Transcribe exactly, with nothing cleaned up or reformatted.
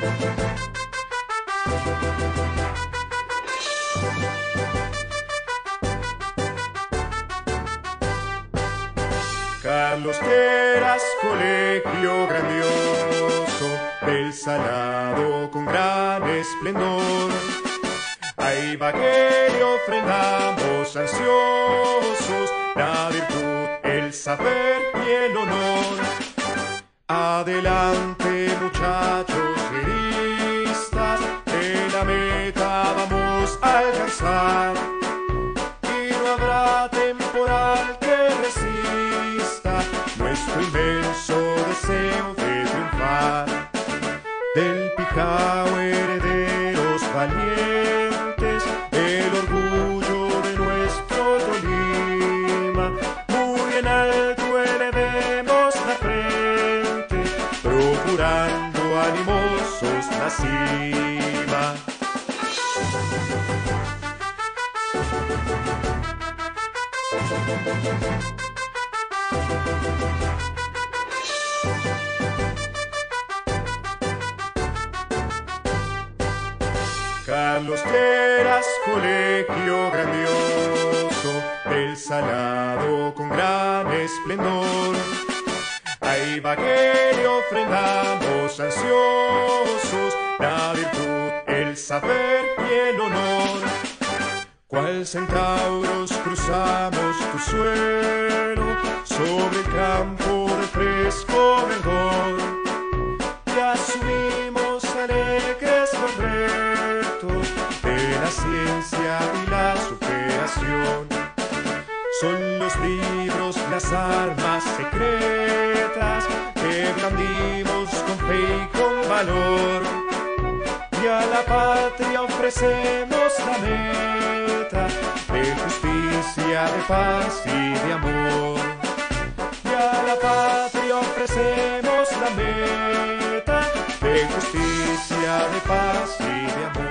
Carlos Lleras, colegio grandioso, del Salado con gran esplendor. Ahí va que le ofrendamos ansiosos la virtud, el saber y el honor. Adelante, muchachos guerristas, de la meta vamos a alcanzar. Y no habrá temporal que resista nuestro inmenso deseo de triunfar. Del Picao herederos valientes, el orgullo de nuestro Tolima, muy en alto elevemos la frente, procurando animosos la cima. Carlos Lleras, colegio grandioso, del Salado con gran esplendor. Ahí va que le ofrendamos ansiosos la virtud, el saber y el honor. Cual centauros cruzamos tu suelo, sobre el campo de fresco verdor, y asumimos alegres los retos de la ciencia y la superación. Son los libros, las armas secretas que blandimos con fe y con valor, y a la patria ofrecemos la meta de justicia, de paz y de amor. Y a la patria ofrecemos la meta de justicia, de paz y de amor.